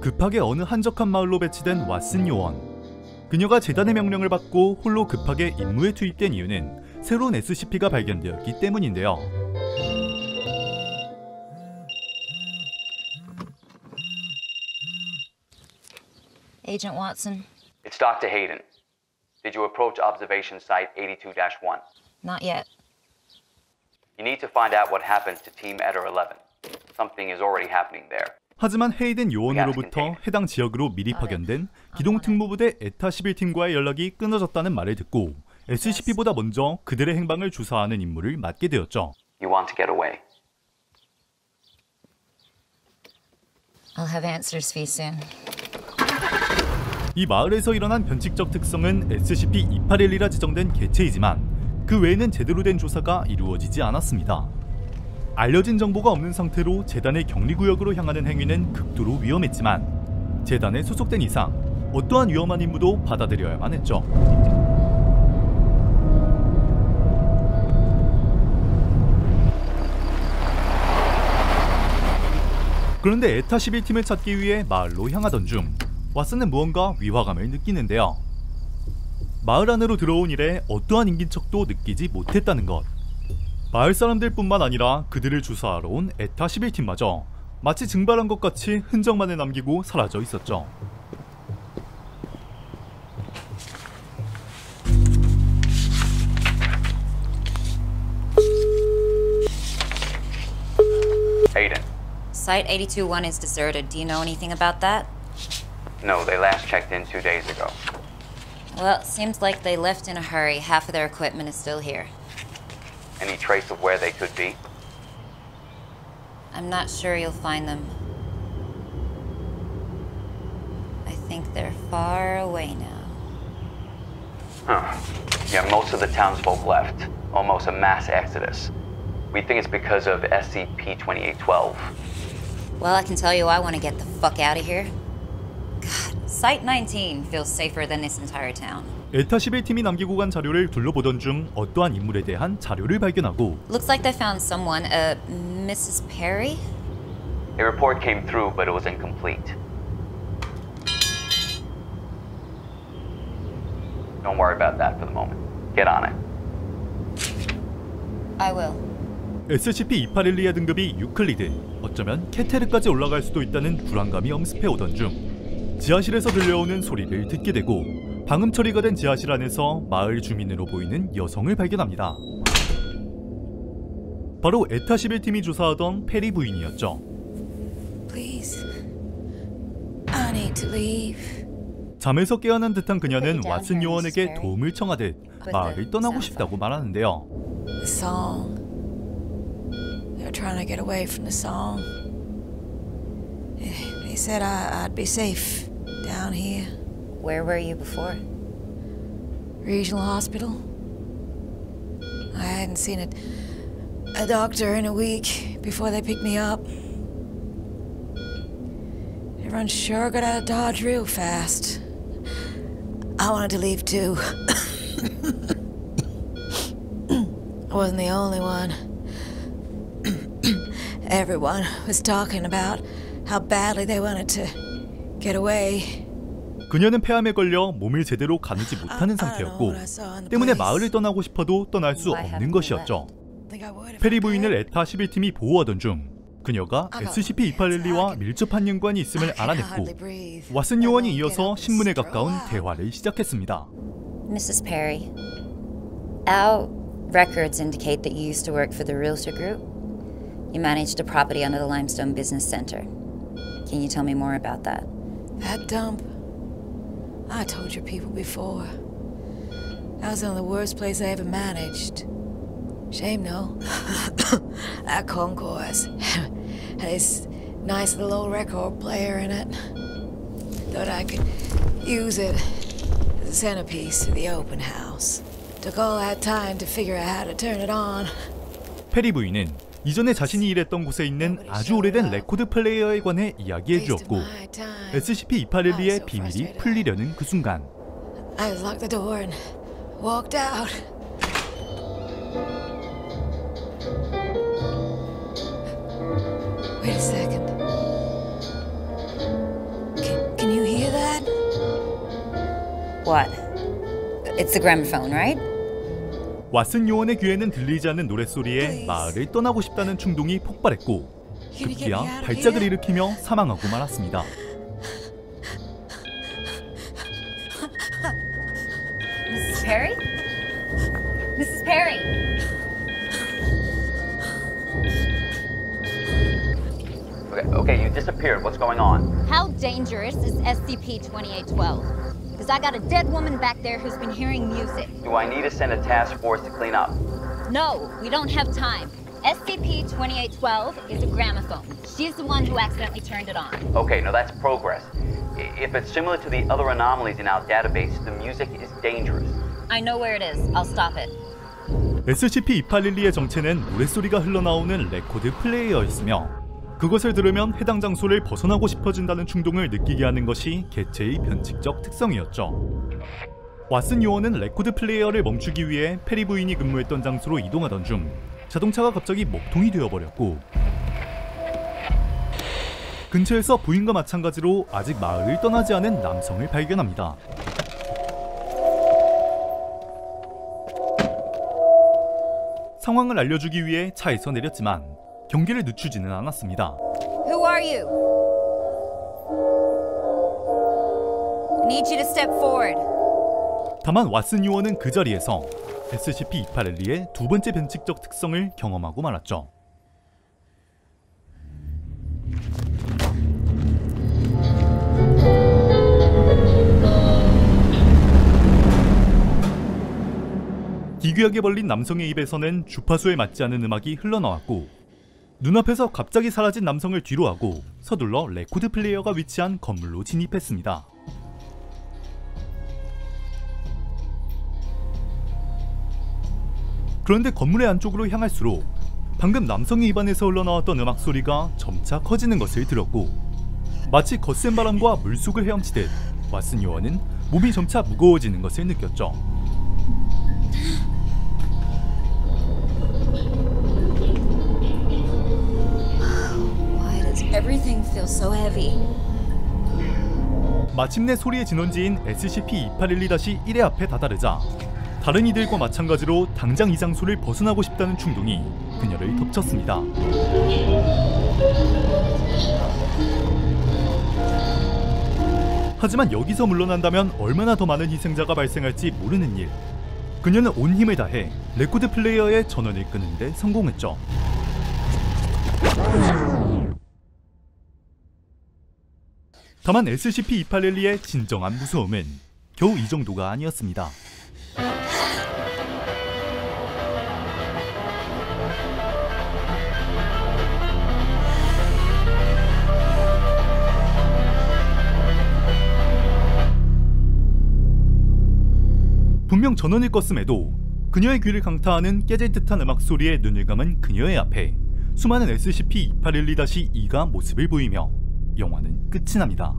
급하게 어느 한적한 마을로 배치된 왓슨 요원. 그녀가 재단의 명령을 받고 홀로 급하게 임무에 투입된 이유는 새로운 SCP가 발견되었기 때문인데요. Agent Watson. It's Dr. Hayden. Did you approach observation site 82-1? Not yet. You need to find out what happened to Team Eder 11. Something is already happening there. 하지만 헤이든 요원으로부터 해당 지역으로 미리 파견된 기동특무부대 에타 11팀과의 연락이 끊어졌다는 말을 듣고 SCP보다 먼저 그들의 행방을 조사하는 임무를 맡게 되었죠. You want to get away. I'll have answers for you soon. 이 마을에서 일어난 변칙적 특성은 SCP-281이라 지정된 개체이지만 그 외에는 제대로 된 조사가 이루어지지 않았습니다. 알려진 정보가 없는 상태로 재단의 격리구역으로 향하는 행위는 극도로 위험했지만 재단에 소속된 이상 어떠한 위험한 임무도 받아들여야만 했죠. 그런데 에타 11팀을 찾기 위해 마을로 향하던 중 왓슨은 무언가 위화감을 느끼는데요. 마을 안으로 들어온 이래 어떠한 인기척도 느끼지 못했다는 것. 마을 사람들뿐만 아니라 그들을 조사하러 온 에타 11팀마저 마치 증발한 것 같이 흔적만을 남기고 사라져 있었죠. Hayden. Site 82-1 is deserted. Do you know anything about that? No, they last checked in 2 days ago. Well, it seems like they left in a hurry. Half of their equipment is still here. Any trace of where they could be? I'm not sure you'll find them. I think they're far away now. Huh. Yeah, most of the townsfolk left. Almost a mass exodus. We think it's because of SCP-2812. Well, I can tell you I want to get the fuck out of here. God, Site 19 feels safer than this entire town. 에타 11팀이 남기고 간 자료를 둘러보던 중 어떠한 인물에 대한 자료를 발견하고 Looks like they found someone, Mrs. Perry? A report came through, but it was incomplete. Don't worry about that for the moment. Get on it. I will. SCP-2812의 등급이 유클리드, 어쩌면 케테르까지 올라갈 수도 있다는 불안감이 엄습해오던 중 지하실에서 들려오는 소리를 듣게 되고 방음 처리가 된 지하실 안에서 마을 주민으로 보이는 여성을 발견합니다. 바로 에타 11팀이 조사하던 페리 부인이었죠. Please. I need to leave. 잠에서 깨어난 듯한 그녀는 왓슨 요원에게 도움을 청하듯 마을을 떠나고 싶다고 말하는데요. The song. They were trying to get away from the song. They said I'd be safe down here. Where were you before? Regional hospital. I hadn't seen a doctor in a week before they picked me up. Everyone sure got out of Dodge real fast. I wanted to leave too. I wasn't the only one. Everyone was talking about how badly they wanted to get away. 그녀는 폐암에 걸려 몸을 제대로 가누지 못하는 상태였고 때문에 마을을 떠나고 싶어도 떠날 수 없는 것이었죠. 페리 부인을 에타 11팀이 보호하던 중 그녀가 SCP-2812와 밀접한 연관이 있음을 알아냈고 왓슨 요원이 이어서 신문에 가까운 대화를 시작했습니다. Mrs. Perry, our records indicate that you used to work for the Realtor Group. You managed a property under the Limestone Business Center. Can you tell me more about that? That dump. I told your people before. That was one of the worst places I ever managed. Shame, no? That concourse had this nice little old record player in it. Thought I could use it as a centerpiece for the open house. Took all that time to figure out how to turn it on. 페리 부인은 이전에 자신이 일했던 곳에 있는 아주 오래된 레코드 플레이어에 관해 이야기해 주었고 SCP-2812의 비밀이 풀리려는 그 순간 I just locked the door and walked out. Wait a second. What? It's the gramophone, right? 왓슨 요원의 귀에는 들리지 않는 노랫소리에 마을을 떠나고 싶다는 충동이 폭발했고 급기야 발작을 일으키며 사망하고 말았습니다. Mrs. Perry? Mrs. Perry! Okay, you disappeared. What's going on? How dangerous is SCP-2812? Because I got a dead woman back there who's been hearing music. Do I need to send a task force to clean up? No, we don't have time. SCP-2812 is a gramophone. She's the one who accidentally turned it on. Okay, now that's progress. If it's similar to the other anomalies in our database, the music is dangerous. I know where it is. I'll stop it. SCP-2812의 정체는 노랫소리가 흘러나오는 레코드 플레이어였으며 그것을 들으면 해당 장소를 벗어나고 싶어진다는 충동을 느끼게 하는 것이 개체의 변칙적 특성이었죠. 왓슨 요원은 레코드 플레이어를 멈추기 위해 페리 부인이 근무했던 장소로 이동하던 중 자동차가 갑자기 먹통이 되어버렸고 근처에서 부인과 마찬가지로 아직 마을을 떠나지 않은 남성을 발견합니다. 상황을 알려주기 위해 차에서 내렸지만 경계를 늦추지는 않았습니다. Who are you? I need you to step forward. 다만 왓슨 요원은 그 자리에서 SCP-2812의 두 번째 변칙적 특성을 경험하고 말았죠. 기괴하게 벌린 남성의 입에서는 주파수에 맞지 않는 음악이 흘러나왔고 눈앞에서 갑자기 사라진 남성을 뒤로하고 서둘러 레코드 플레이어가 위치한 건물로 진입했습니다. 그런데 건물의 안쪽으로 향할수록 방금 남성의 입안에서 흘러나왔던 음악 소리가 점차 커지는 것을 들었고 마치 거센 바람과 물속을 헤엄치듯 왓슨 요원은 몸이 점차 무거워지는 것을 느꼈죠. Everything feels so heavy. 마침내 소리의 진원지인 SCP-2812-1의 앞에 다다르자 다른 이들과 마찬가지로 당장 이 장소를 벗어나고 싶다는 충동이 그녀를 덮쳤습니다. 하지만 여기서 물러난다면 얼마나 더 많은 희생자가 발생할지 모르는 일. 그녀는 온 힘을 다해 레코드 플레이어의 전원을 끄는 데 성공했죠. 다만 SCP-2812의 진정한 무서움은 겨우 이 정도가 아니었습니다. 분명 전원을 껐음에도 그녀의 귀를 강타하는 깨질 듯한 음악 소리에 눈을 감은 그녀의 앞에 수많은 SCP-2812-2가 모습을 보이며 영화는 끝이 납니다.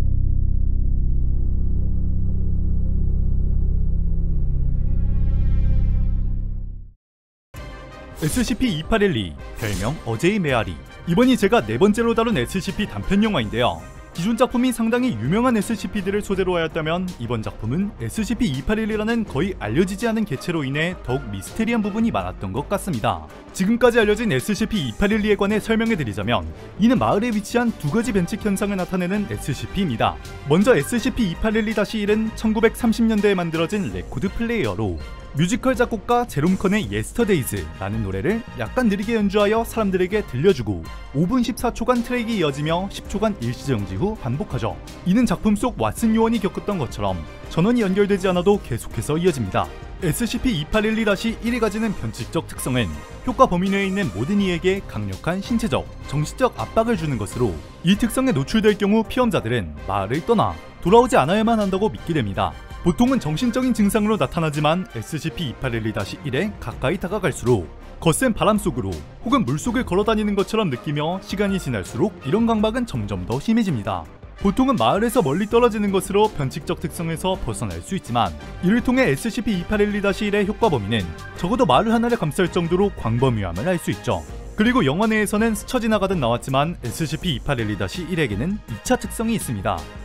SCP-2812 별명 어제의 메아리. 이번이 제가 네 번째로 다룬 SCP 단편 영화인데요. 기존 작품이 상당히 유명한 SCP들을 소재로 하였다면 이번 작품은 SCP-2812라는 거의 알려지지 않은 개체로 인해 더욱 미스테리한 부분이 많았던 것 같습니다. 지금까지 알려진 SCP-2812에 관해 설명해드리자면 이는 마을에 위치한 두 가지 변칙 현상을 나타내는 SCP입니다. 먼저 SCP-2812-1은 1930년대에 만들어진 레코드 플레이어로 뮤지컬 작곡가 제롬 컨의 Yesterdays라는 노래를 약간 느리게 연주하여 사람들에게 들려주고 5분 14초간 트랙이 이어지며 10초간 일시정지 후 반복하죠. 이는 작품 속 왓슨 요원이 겪었던 것처럼 전원이 연결되지 않아도 계속해서 이어집니다. SCP-2812-1이 가지는 변칙적 특성은 효과 범위 내에 있는 모든 이에게 강력한 신체적, 정신적 압박을 주는 것으로 이 특성에 노출될 경우 피험자들은 마을을 떠나 돌아오지 않아야만 한다고 믿게 됩니다. 보통은 정신적인 증상으로 나타나지만 SCP-2812-1에 가까이 다가갈수록 거센 바람 속으로 혹은 물속을 걸어다니는 것처럼 느끼며 시간이 지날수록 이런 강박은 점점 더 심해집니다. 보통은 마을에서 멀리 떨어지는 것으로 변칙적 특성에서 벗어날 수 있지만 이를 통해 SCP-2812-1의 효과 범위는 적어도 마을 하나를 감쌀 정도로 광범위함을 알 수 있죠. 그리고 영화 내에서는 스쳐 지나가듯 나왔지만 SCP-2812-1에게는 2차 특성이 있습니다.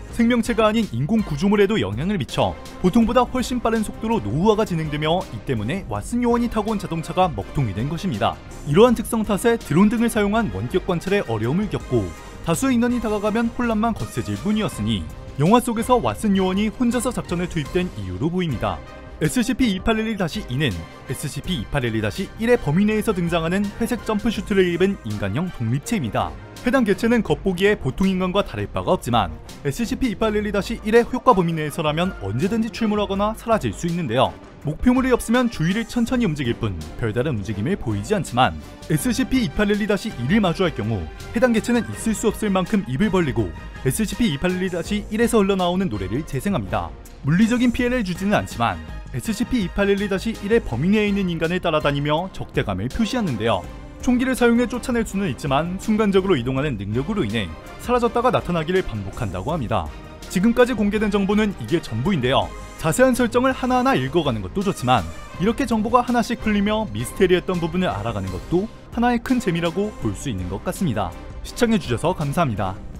생명체가 아닌 인공 구조물에도 영향을 미쳐 보통보다 훨씬 빠른 속도로 노후화가 진행되며 이 때문에 왓슨 요원이 타고 온 자동차가 먹통이 된 것입니다. 이러한 특성 탓에 드론 등을 사용한 원격 관찰에 어려움을 겪고 다수의 인원이 다가가면 혼란만 거세질 뿐이었으니 영화 속에서 왓슨 요원이 혼자서 작전에 투입된 이유로 보입니다. SCP-2812-2는 SCP-2812-1의 범위 내에서 등장하는 회색 점프슈트를 입은 인간형 독립체입니다. 해당 개체는 겉보기에 보통 인간과 다를 바가 없지만 SCP-2812-1의 효과 범위 내에서라면 언제든지 출몰하거나 사라질 수 있는데요. 목표물이 없으면 주위를 천천히 움직일 뿐 별다른 움직임을 보이지 않지만 SCP-2812-1을 마주할 경우 해당 개체는 있을 수 없을 만큼 입을 벌리고 SCP-2812-1에서 흘러나오는 노래를 재생합니다. 물리적인 피해를 주지는 않지만 SCP-2812-1의 범위 내에 있는 인간을 따라다니며 적대감을 표시하는데요. 총기를 사용해 쫓아낼 수는 있지만 순간적으로 이동하는 능력으로 인해 사라졌다가 나타나기를 반복한다고 합니다. 지금까지 공개된 정보는 이게 전부인데요. 자세한 설정을 하나하나 읽어가는 것도 좋지만 이렇게 정보가 하나씩 풀리며 미스테리했던 부분을 알아가는 것도 하나의 큰 재미라고 볼 수 있는 것 같습니다. 시청해주셔서 감사합니다.